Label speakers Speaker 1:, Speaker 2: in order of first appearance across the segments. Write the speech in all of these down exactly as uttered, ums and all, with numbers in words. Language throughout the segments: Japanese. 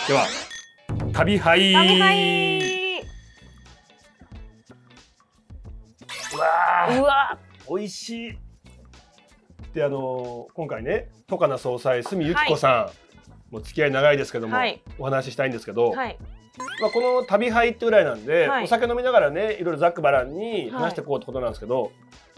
Speaker 1: では旅杯。
Speaker 2: 旅杯。
Speaker 1: うわー、
Speaker 2: うわ、
Speaker 1: 美味しい。で、あのー、今回ね、戸金総裁角由紀子さん、もう付き合い長いですけども、はい、お話ししたいんですけど、はい、まあこの旅杯ってぐらいなんで、はい、お酒飲みながらね、いろいろざっくばらんに話していこうってことなんですけど、はい、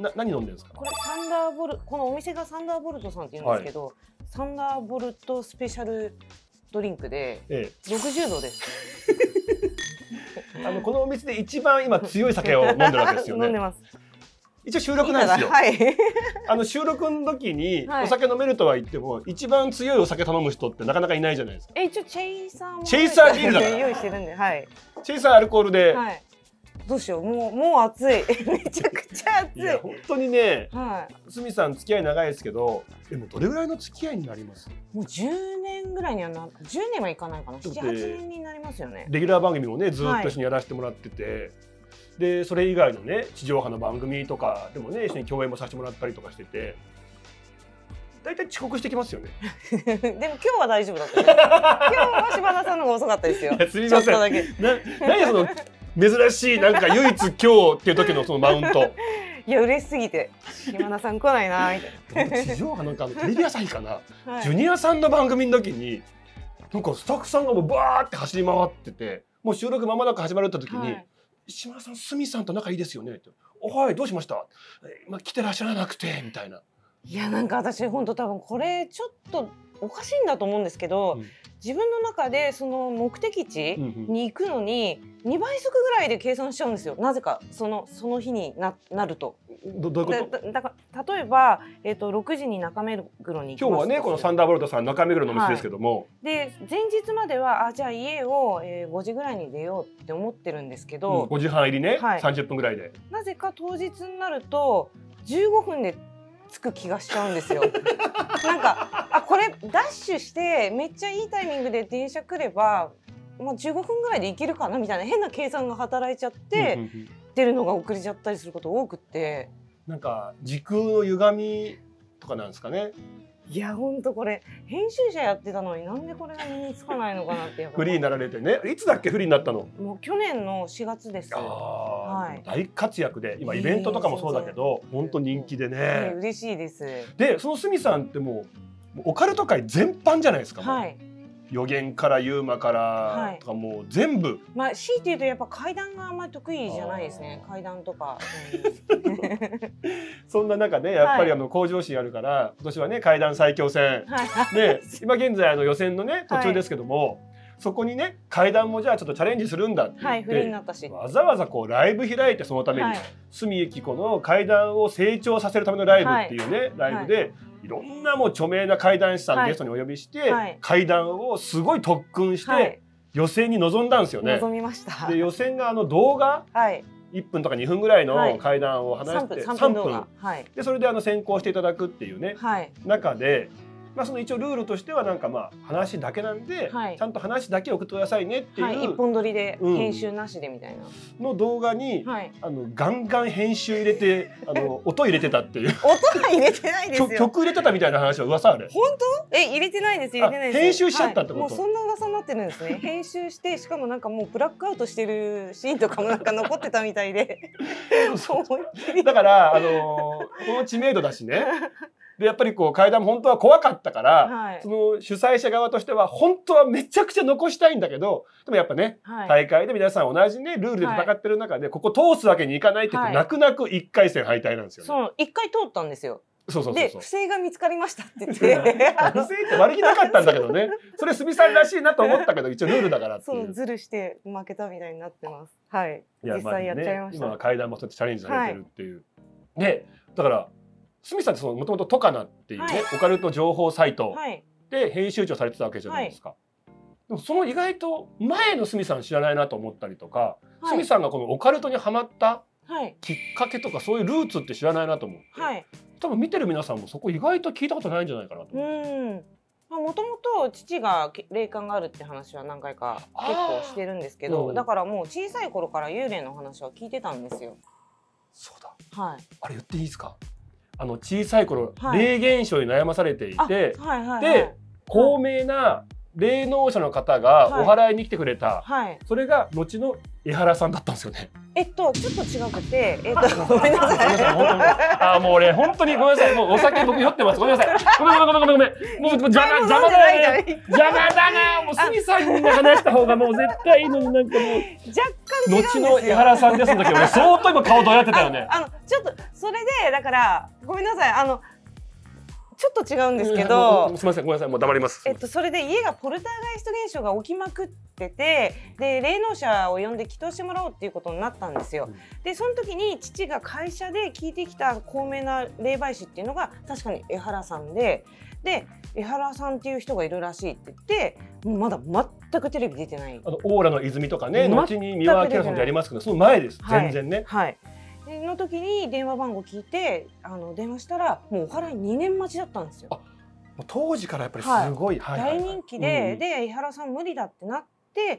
Speaker 1: な何飲んでるんですか？
Speaker 2: これサンダーボルト、このお店がサンダーボルトさんって言うんですけど、はい、サンダーボルトスペシャルドリンクでろくじゅうどです。
Speaker 1: あのこのお店で一番今強い酒を飲んでるわけですよね。
Speaker 2: 飲んでます。
Speaker 1: 一応収録なんですよ。
Speaker 2: はい、
Speaker 1: あの収録の時にお酒飲めるとは言っても、はい、一番強いお酒頼む人ってなかなかいないじゃないですか。
Speaker 2: え、一応チェイサーも
Speaker 1: チェイサービールだから
Speaker 2: 用意してるんで、はい。
Speaker 1: チェイサーアルコールで。
Speaker 2: はい。どうしよう、もうもう暑い。めちゃくちゃ暑い。いや
Speaker 1: 本当にね、
Speaker 2: はい。
Speaker 1: 角さん付き合い長いですけど、でもどれぐらいの付き合いになります？
Speaker 2: もうじゅうねんぐらいにはな、じゅうねんはいかないかな。なな、はちねんになりますよね。
Speaker 1: レギュラー番組もねずっと一緒にやらせてもらってて。はい、でそれ以外のね地上波の番組とかでもね一緒に共演もさせてもらったりとかしてて、だいたい遅刻してきますよね。
Speaker 2: でも今日は大丈夫だった。今日は柴田さんの方が遅かったですよ。
Speaker 1: すみません。な何その珍しいなんか唯一今日っていう時のそのマウント。
Speaker 2: いや嬉しすぎて柴田さん来ないなみたいな。
Speaker 1: 地上波なんかテレビ朝日かな、はい、ジュニアさんの番組の時になんかスタッフさんがもうバーって走り回ってて、もう収録間もなく始まるって時に。はい、島田さん、角さんと仲いいですよねって。おはい、どうしました。まあ、来てらっしゃらなくてみたいな。
Speaker 2: いや、なんか私本当多分これちょっとおかしいんだと思うんですけど、うん、自分の中でその目的地に行くのににばい速ぐらいで計算しちゃうんですよ。なぜかそのその日に な, なると。
Speaker 1: ど, どういうこと？
Speaker 2: だ, だから例えば、えー、とろくじに中目黒に行きます。
Speaker 1: 今日はねこのサンダーボルトさん中目黒のお店ですけども、はい、
Speaker 2: で前日まではあじゃあ家を、えー、ごじぐらいに出ようって思ってるんですけど、
Speaker 1: うん、ごじはん入りね、はい、さんじゅっぷんぐらいで
Speaker 2: なぜか当日になるとじゅうごふんで着く気がしちゃうんですよ。なんかあこれダッシュしてめっちゃいいタイミングで電車来れば、まあ、じゅうごふんぐらいで行けるかなみたいな変な計算が働いちゃって出るのが遅れちゃったりすること多くって、
Speaker 1: なんか時空の歪みとかなんですかね。
Speaker 2: いや本当これ編集者やってたのになんでこれが身につかないのかなって
Speaker 1: フリーになられてね。いつだっけフリーになったの？も
Speaker 2: う去年のしがつです。
Speaker 1: はい、大活躍で今イベントとかもそうだけど本当人気でね。
Speaker 2: 嬉しいです。
Speaker 1: でその角さんってもうオカルト界全般じゃないですか。
Speaker 2: はい。
Speaker 1: 予言からユーマからとかもう全部、はい、
Speaker 2: まあ強いて言うとやっぱ怪談があんまり得意じゃないですね。怪談とか、うん、
Speaker 1: そんな中ねやっぱりあの向上心あるから、はい、今年はね怪談最強戦、はい、で今現在あの予選のね途中ですけども、はい、そこにね怪談もじゃあちょっとチャレンジするんだって言って、はい、フリーになったしわざわざこうライブ開いてそのために、はい、角由紀子の怪談を成長させるためのライブっていうね、はい、ライブで、はい、いろんなもう著名な怪談師さんゲストにお呼びして、はい、怪談をすごい特訓して、はい、予選に臨んだんですよね。
Speaker 2: 臨みました。
Speaker 1: で予選があの動画、はい、いっぷんとかにふんぐらいの怪談を話してさんぷんでそれであの選考していただくっていうね、はい、中で。まあその一応ルールとしてはなんかまあ話だけなんで、はい、ちゃんと話だけ送ってくださいねっていう、はい、
Speaker 2: 一本撮りで編集なしでみたいな、
Speaker 1: うん、の動画に、はい、あのガンガン編集入れてあの音入れてたっていう
Speaker 2: 音は入れてないですよ。
Speaker 1: 曲入れてたみたいな話は噂ある。
Speaker 2: 本当？え入れてないです入れてないです。
Speaker 1: 編集しちゃったってこと？
Speaker 2: はい、もうそんな噂になってるんですね。編集してしかもなんかもうブラックアウトしてるシーンとかもなんか残ってたみたいで
Speaker 1: だからあのー、この知名度だしねでやっぱりこう怪談も本当は怖かったから、はい、その主催者側としては本当はめちゃくちゃ残したいんだけどでもやっぱね、はい、大会で皆さん同じねルールで戦ってる中で、はい、ここ通すわけにいかないって言って、はい、泣く泣くいっかい戦敗退なんですよね。
Speaker 2: そういっかい通ったんですよ。
Speaker 1: そうそうそうそう
Speaker 2: で不正が見つかりましたって言って
Speaker 1: 不正って悪気なかったんだけどねそれ角さんらしいなと思ったけど一応ルールだからっていう
Speaker 2: そうズルして負けたみたいになってます。はい実際やっちゃいました。
Speaker 1: 今は怪談もそうやってチャレンジされてるっていう、はい、でだから角さんってもともとトカナっていうね、はい、オカルト情報サイトで編集長されてたわけじゃないですか、はい、でもその意外と前の角さん知らないなと思ったりとか、はい、角さんがこのオカルトにはまったきっかけとかそういうルーツって知らないなと思って、はい、多分見てる皆さんもそこ意外と聞いたことないんじゃないかなと思って。
Speaker 2: もともと父が霊感があるって話は何回か結構してるんですけど、うん、だからもう小さい頃から幽霊の話は聞いてたんですよ。
Speaker 1: そうだ、
Speaker 2: はい、
Speaker 1: あれ言っていいですか？あの小さい頃、はい、霊現象に悩まされていて、で高名な霊能者の方がお祓いに来てくれた、
Speaker 2: はい、
Speaker 1: それが後の江原さんだったんですよね。
Speaker 2: えっとちょっと違くて、えっとごめんなさい。
Speaker 1: あもう俺本当にごめんなさい。もうお酒僕酔ってます。ごめんなさい。ごめんごめんごめんごめん。もう邪魔邪魔だな。邪魔だな。もう鷲見さんに話した方がもう絶対いいのになんかもう。
Speaker 2: 若干違うんですよ。
Speaker 1: 後の江原さんですの時俺相当今顔どうやってたよね。
Speaker 2: あのちょっとそれでだからごめんなさい。あの。ちょっと違うんですけど、
Speaker 1: すみません、ごめんなさい、もう黙ります。
Speaker 2: えっとそれで家がポルターガイスト現象が起きまくってて、で霊能者を呼んで祈祷してもらおうっていうことになったんですよ。うん、でその時に父が会社で聞いてきた高名な霊媒師っていうのが確かに江原さんで、で江原さんっていう人がいるらしいって言って、もうまだ全くテレビ出てない。
Speaker 1: あのオーラの泉とかね、後に三輪明さんでやりますけど、その前です。全然ね。
Speaker 2: はい。はいの時に電話番号聞いてあの電話したらもうお祓いにねん待ちだったんですよ。
Speaker 1: 当時からやっぱりすごい
Speaker 2: 大人気で、で江原さん無理だってなって、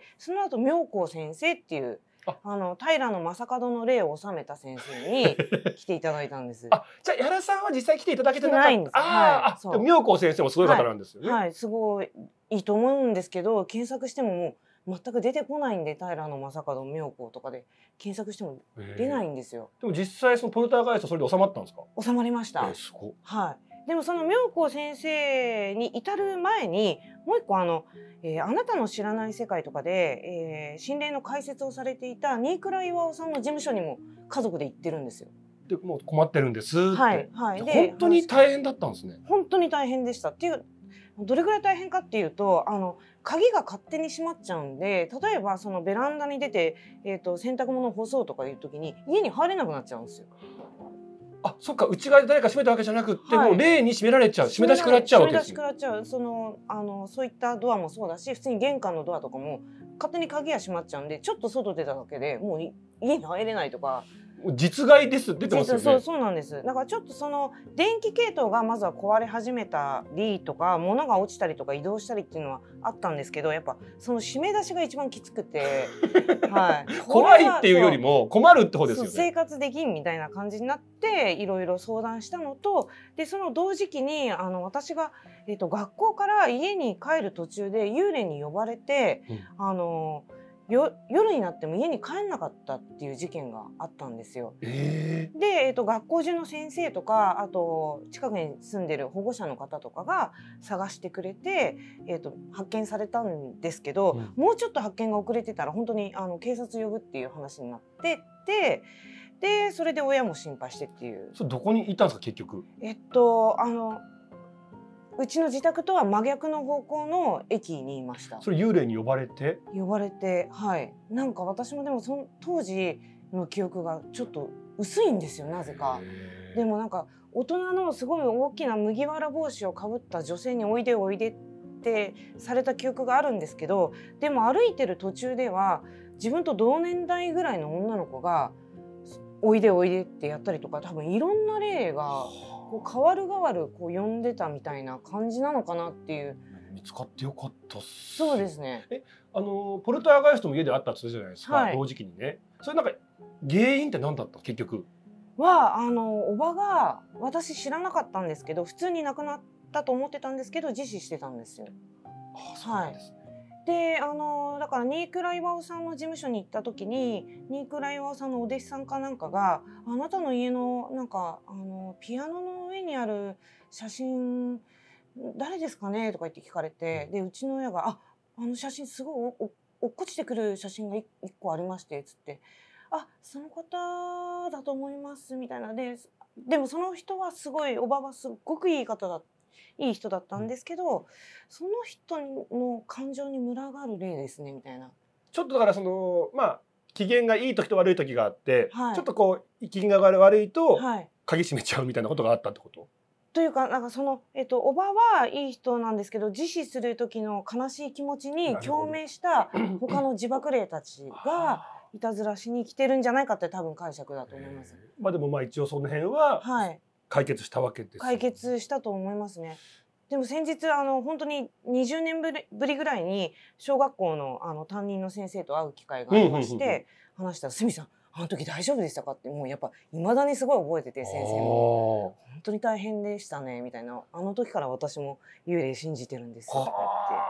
Speaker 2: その後妙高先生っていうあの平将門の霊を治めた先生に来ていただいたんです。
Speaker 1: あ、じゃあ江原さんは実際来ていただけてなかった。
Speaker 2: ないんです。
Speaker 1: ああ、妙高先生もすごい方なんですよね。
Speaker 2: はい、すごいいいと思うんですけど、検索してももう全く出てこないんで、平将門妙高とかで検索しても出ないんですよ。
Speaker 1: でも実際そのポルターガイストそれで収まったんですか？
Speaker 2: 収まりました。
Speaker 1: すごい。
Speaker 2: はい。でもその妙高先生に至る前にもう一個あの、えー、あなたの知らない世界とかで、えー、心霊の解説をされていた新倉巌さんの事務所にも家族で行ってるんですよ。
Speaker 1: でもう困ってるんですって。
Speaker 2: はいはい。
Speaker 1: で本当に大変だったんですね。
Speaker 2: 本当に大変でしたっていう。どれぐらい大変かっていうと、あの鍵が勝手に閉まっちゃうんで、例えばそのベランダに出て、えーと洗濯物を干そうとかいう時に家に入れなくなっちゃうんですよ。
Speaker 1: あ、そっか、内側で誰か閉めたわけじゃなくって、はい、もう霊に閉められちゃう、閉め出し食らっちゃうわけですよ。
Speaker 2: 閉め出し食らっちゃう、そのあのそういったドアもそうだし、普通に玄関のドアとかも勝手に鍵が閉まっちゃうんで、ちょっと外出ただけでもう家に入れないとか。
Speaker 1: 実害です出てますよね。
Speaker 2: そうそうなんです。だからちょっとその電気系統がまずは壊れ始めたりとか、物が落ちたりとか移動したりっていうのはあったんですけど、やっぱその締め出しが一番きつくて、はい、
Speaker 1: 怖いっていうよりも困るって方ですよね。
Speaker 2: 生活できんみたいな感じになっていろいろ相談したのと、でその同時期にあの私が、えーと、学校から家に帰る途中で幽霊に呼ばれて、うん、あのよ夜になっても家に帰んなかったっていう事件があったんですよ。
Speaker 1: えー、
Speaker 2: で、えーと、学校中の先生とかあと近くに住んでる保護者の方とかが探してくれて、えーと、発見されたんですけど、うん、もうちょっと発見が遅れてたら本当にあの警察呼ぶっていう話になってて、でそれで親も心配してっていう。
Speaker 1: それどこにいたんですか結局？
Speaker 2: えっとあのうちの自宅とは真逆の方向の駅にいました。
Speaker 1: それ幽霊に呼ばれて？
Speaker 2: 呼ばれて、はい。なんか私もでもその当時の記憶がちょっと薄いんですよ、なぜか。でもなんか大人のすごい大きな麦わら帽子をかぶった女性においでおいでってされた記憶があるんですけど、でも歩いてる途中では自分と同年代ぐらいの女の子がおいでおいでってやったりとか、多分いろんな例がこう変わる変わるこう呼んでたみたいな感じなのかなっていう。
Speaker 1: 見つかってよかったっす。
Speaker 2: そうですね。
Speaker 1: え、あのポルターガイストも家であったって言ったじゃないですか、はい、同時期にね。それなんか原因って何だった結局？
Speaker 2: はあのおばが私知らなかったんですけど、普通に亡くなったと思ってたんですけど自死してたんですよ。
Speaker 1: ああ、そうなんですね。
Speaker 2: はい、であのだから新倉巌さんの事務所に行った時に新倉巌さんのお弟子さんかなんかが「あなたの家のなんかあのピアノの上にある写真誰ですかね?」とか言って聞かれて、でうちの親が「ああの写真すごいお落っこちてくる写真がいっこありまして」つって「あその方だと思います」みたいな。ででもその人はすごいおばはすっごくいい方だいい人だったんですけど、その人の感情に群がる例ですねみたいな。
Speaker 1: ちょっとだからそのまあ機嫌がいい時と悪い時があって、はい、ちょっとこう機嫌が悪いと鍵閉めちゃうみたいなことがあったってこと？
Speaker 2: というか、なんかその、えっと、おばはいい人なんですけど、自死する時の悲しい気持ちに共鳴した他の自爆霊たちがいたずらしに来てるんじゃないかって多分解釈だと思います。
Speaker 1: まあでもまあ一応その辺は解決したわけです、ね。
Speaker 2: 解決したと思いますね。でも先日あの本当ににじゅうねんぶりぐらいに小学校のあの担任の先生と会う機会がありまして話したら「鷲見さんあの時大丈夫でしたか?」ってもうやっぱいまだにすごい覚えてて、先生も「本当に大変でしたね」みたいな「あの時から私も幽霊信じてるんです」って言って。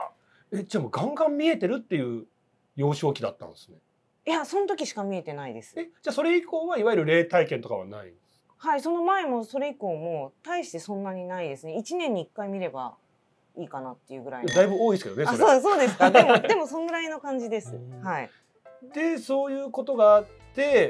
Speaker 1: え、じゃあもうガンガン見えてるっていう幼少期だったんですね。
Speaker 2: いや、その時しか見えてないです。
Speaker 1: え、じゃあそれ以降はいわゆる霊体験とかはない？
Speaker 2: はい、その前もそれ以降も大してそんなにないですね。いちねんにいっかい見ればいいかなっていうぐらいの。
Speaker 1: だいぶ多いですけどね。
Speaker 2: あ、そうそうですか。でもでもそんぐらいの感じです。はい。
Speaker 1: で、そういうことがあって、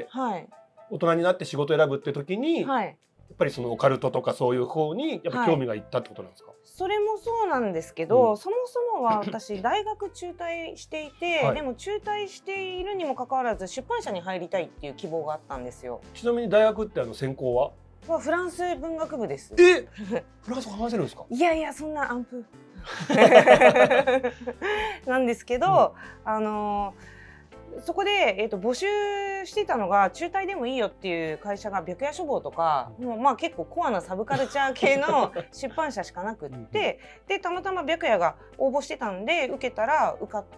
Speaker 2: はい、
Speaker 1: 大人になって仕事を選ぶって時に、はい、やっぱりそのオカルトとかそういう方にやっぱ興味がいったってことなんですか？はい、
Speaker 2: それもそうなんですけど、うん、そもそもは私大学中退していて、はい、でも中退しているにもかかわらず出版社に入りたいっていう希望があったんですよ。
Speaker 1: ちなみに大学ってあの専攻は？
Speaker 2: はフランス文学部です。
Speaker 1: え、フランス語話せるんですか？
Speaker 2: いやいや、そんなアンプなんですけど、うん、あのそこで、えー、と募集してたのが中退でもいいよっていう会社が白夜書房とか、もうまあ結構コアなサブカルチャー系の出版社しかなくってでたまたま白夜が応募してたんで受けたら受かって、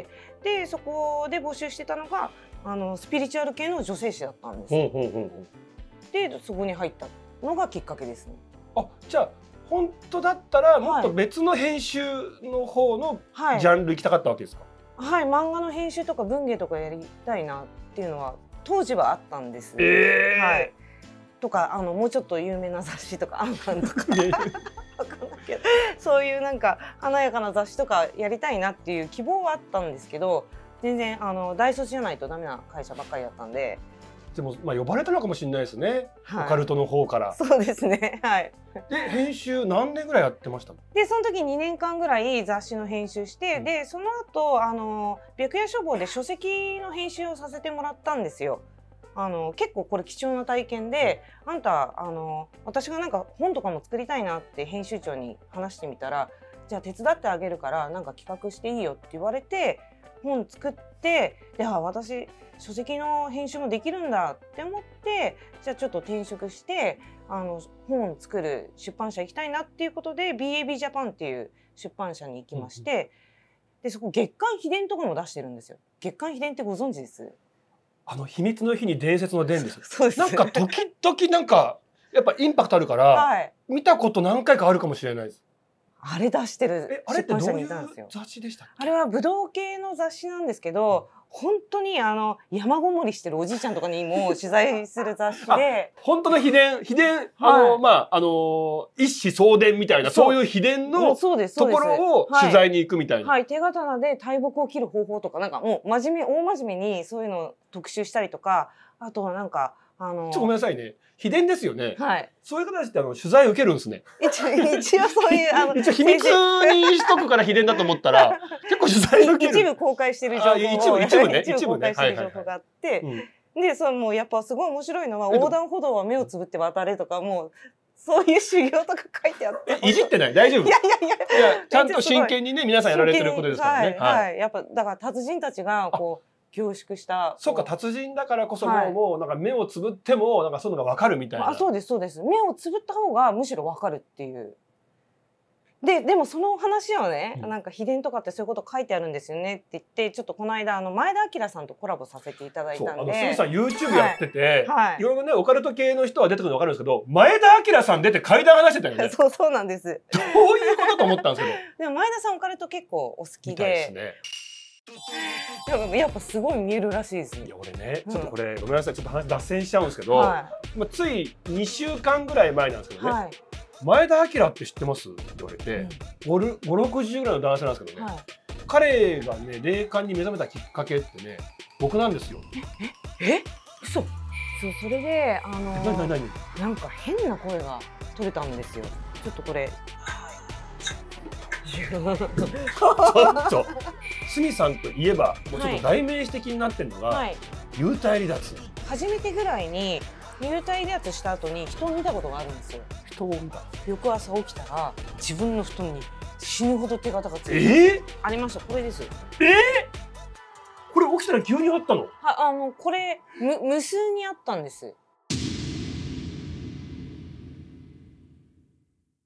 Speaker 2: でそこで募集してたのがあのスピリチュアル系の女性誌だったんです。でそこに入ったのがきっかけですね。
Speaker 1: あ、じゃあ本当だったらもっと別の編集の方のジャンル行きたかったわけですか？
Speaker 2: はい、はい、漫画の編集とか文芸とかやりたいなっていうのは当時はあったんです。
Speaker 1: えー、
Speaker 2: はい。とかあのもうちょっと有名な雑誌とかアンカンとかわかんないけど、そういうなんか華やかな雑誌とかやりたいなっていう希望はあったんですけど、全然あの大卒じゃないとダメな会社ばっかりだったんで。
Speaker 1: でもまあ呼ばれたのかもしれないですね、はい、オカルトの方から。
Speaker 2: そうですね、はい。
Speaker 1: で編集何年ぐらいやってました？
Speaker 2: でその時にねんかんぐらい雑誌の編集して、うん、でその後あの白夜書房で書籍の編集をさせてもらったんですよ。あの結構これ貴重な体験で、あんたあの私がなんか本とかも作りたいなって編集長に話してみたら、じゃあ手伝ってあげるからなんか企画していいよって言われて本作って、であ私書籍の編集もできるんだって思って、じゃあちょっと転職してあの本を作る出版社行きたいなっていうことで ビーエービー ジャパンっていう出版社に行きまして、でそこ月刊秘伝とかも出してるんですよ。月刊秘伝ってご存知です？
Speaker 1: あの秘密の日に伝説の伝です。
Speaker 2: そうです。
Speaker 1: なんか時々なんかやっぱインパクトあるから、はい、見たこと何回かあるかもしれないです。
Speaker 2: あれ出してる出版社にいたんですよ。
Speaker 1: 雑誌でしたっけ？
Speaker 2: あれは武道系の雑誌なんですけど、本当にあの山ごもりしてるおじいちゃんとかにも取材する雑誌で
Speaker 1: 本当の秘伝秘伝、あの、はい、まああの一子相伝みたいなそういう秘伝のところを取材に行くみたいな、
Speaker 2: はいはい、手刀で大木を切る方法とか、なんかもう真面目大真面目にそういうのを特集したりとか、あとはなんかあの
Speaker 1: ちょっとごめんなさいね、秘伝ですよね。
Speaker 2: はい。
Speaker 1: そういう形であの取材受けるんですね。
Speaker 2: 一応一応そういうあの
Speaker 1: 一応秘密にしとくから秘伝だと思ったら結構取材受ける。
Speaker 2: 一部公開してる情報を
Speaker 1: 一部一部ね
Speaker 2: 一部公開してる情報があって、でそのもうやっぱすごい面白いのは横断歩道は目をつぶって渡れとか、もうそういう修行とか書いてあって。
Speaker 1: え、いじってない？大丈夫？
Speaker 2: いやいやいや。
Speaker 1: いやちゃんと真剣にね皆さんやられてることですからね。
Speaker 2: はい、はい、やっぱだから達人たちがこう。凝縮した。
Speaker 1: そうか、達人だからこそもう、はい、もうなんか目をつぶってもなんかそういうのがわかるみたいな。
Speaker 2: あ、そうですそうです。目をつぶった方がむしろわかるっていう。ででもその話をね、うん、なんか秘伝とかってそういうこと書いてあるんですよねって言って、ちょっとこの間あの前田明さんとコラボさせていただいたんで。
Speaker 1: そう、あのすずさん YouTube やってて、はい、いろいろねオカルト系の人は出てくるのわかるんですけど、前田明さん出て怪談話してたよね。
Speaker 2: そうそうなんです。
Speaker 1: どういうことと思ったんですけど。
Speaker 2: でも前田さんオカルト結構お好きで。ですね。やっぱすごい見えるらしいですね。
Speaker 1: いや俺ね、ちょっとこれ、うん、ごめんなさい、ちょっと話脱線しちゃうんですけど、はい、まあついにしゅうかんぐらい前なんですけどね、はい、前田明って知ってますって言われて、うん、ご、ろくじゅうぐらいの男性なんですけどね、はい、彼がね霊感に目覚めたきっかけってね僕なんですよ。
Speaker 2: えええ嘘。そうそれであのー、
Speaker 1: 何何何
Speaker 2: なんか変な声が取れたんですよ。ちょっとこれ
Speaker 1: ちょっとスミさんといえばもうちょっと代名詞的になってるのが、はい、幽体離脱。
Speaker 2: 初めてぐらいに幽体離脱した後に人を見たことがあるんですよ。
Speaker 1: 人を見た。
Speaker 2: 翌朝起きたら自分の布団に死ぬほど手形がついて、
Speaker 1: えー、
Speaker 2: ありました。これです。
Speaker 1: えー、これ起きたら急にあったの？
Speaker 2: はあのこれむ無数にあったんです。